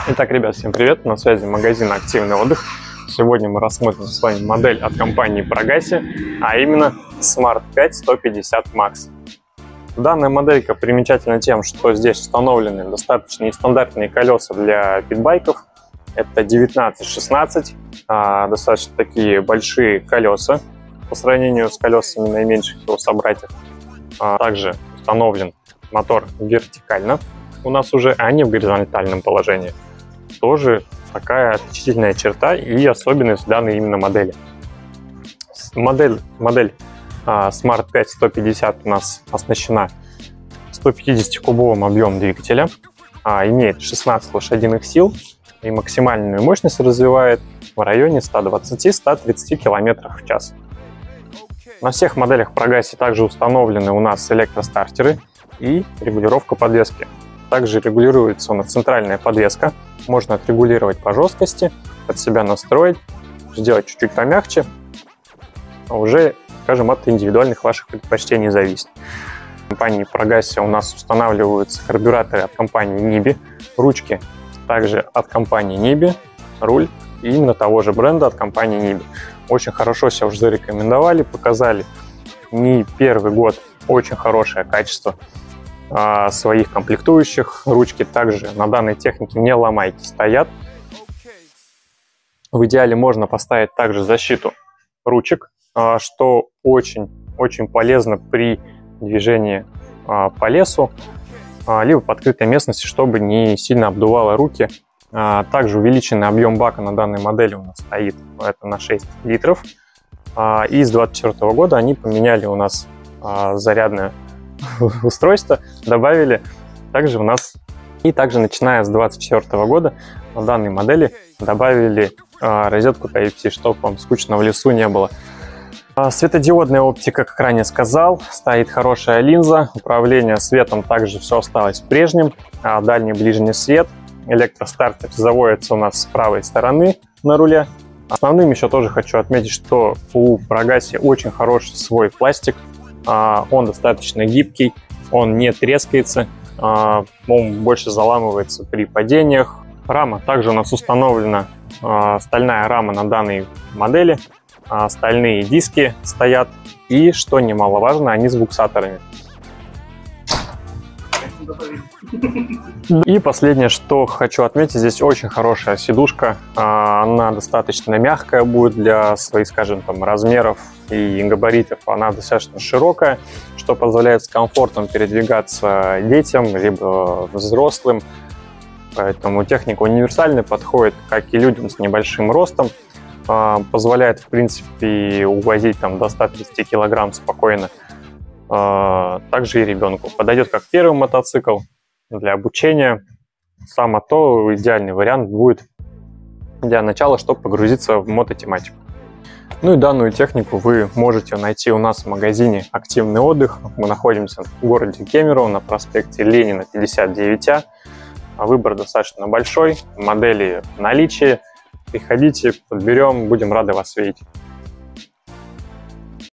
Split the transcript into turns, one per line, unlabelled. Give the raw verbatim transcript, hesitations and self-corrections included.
Итак, ребят, всем привет! На связи магазин «Активный отдых». Сегодня мы рассмотрим с вами модель от компании Prograssi, а именно Smart пять сто пятьдесят макс. Данная моделька примечательна тем, что здесь установлены достаточно нестандартные колеса для питбайков. Это девятнадцать шестнадцать, достаточно такие большие колеса по сравнению с колесами наименьших его собратьев. Также установлен мотор вертикально у нас уже, а не в горизонтальном положении. Тоже такая отличительная черта и особенность данной именно модели. Модель, модель а, Smart пять сто пятьдесят у нас оснащена сто пятидесятикубовым объемом двигателя, а, имеет шестнадцать лошадиных сил и максимальную мощность развивает в районе ста двадцати — ста тридцати км в час. На всех моделях Prograssi также установлены у нас электростартеры и регулировка подвески. Также регулируется у нас центральная подвеска. Можно отрегулировать по жесткости, под себя настроить, сделать чуть-чуть помягче. А уже, скажем, от индивидуальных ваших предпочтений зависит. В компании Prograssi у нас устанавливаются карбюраторы от компании Nibi, ручки также от компании Nibi, руль и именно того же бренда от компании Nibi. Очень хорошо себя уже зарекомендовали, показали не первый год очень хорошее качество своих комплектующих. Ручки также на данной технике не ломайки стоят. В идеале можно поставить также защиту ручек, что очень-очень полезно при движении по лесу, либо по открытой местности, чтобы не сильно обдувало руки. Также увеличенный объем бака на данной модели у нас стоит, это на шесть литров. И с две тысячи двадцать четвёртого года они поменяли у нас зарядное устройство, добавили также у нас, и также начиная с две тысячи двадцать четвёртого года на данной модели добавили а, розетку Type-C, чтобы вам скучно в лесу не было. А, светодиодная оптика, как ранее сказал, стоит хорошая линза, управление светом также все осталось прежним, а, дальний ближний свет, электростартер заводится у нас с правой стороны на руле. Основным еще тоже хочу отметить, что у Prograssi очень хороший свой пластик. Он достаточно гибкий, он не трескается, он больше заламывается при падениях. Рама также у нас установлена, стальная рама на данной модели, стальные диски стоят и, что немаловажно, они с буксаторами. И последнее, что хочу отметить, здесь очень хорошая сидушка, она достаточно мягкая будет для своих, скажем, там, размеров и габаритов, она достаточно широкая, что позволяет с комфортом передвигаться детям, либо взрослым, поэтому техника универсальная, подходит как и людям с небольшим ростом, позволяет, в принципе, увозить там до ста тридцати килограмм спокойно. Также и ребенку. Подойдет как первый мотоцикл для обучения. Само то идеальный вариант будет для начала, чтобы погрузиться в мототематику. Ну и данную технику вы можете найти у нас в магазине «Активный отдых». Мы находимся в городе Кемерово на проспекте Ленина, пятьдесят девять А. Выбор достаточно большой, модели в наличии. Приходите, подберем, будем рады вас видеть.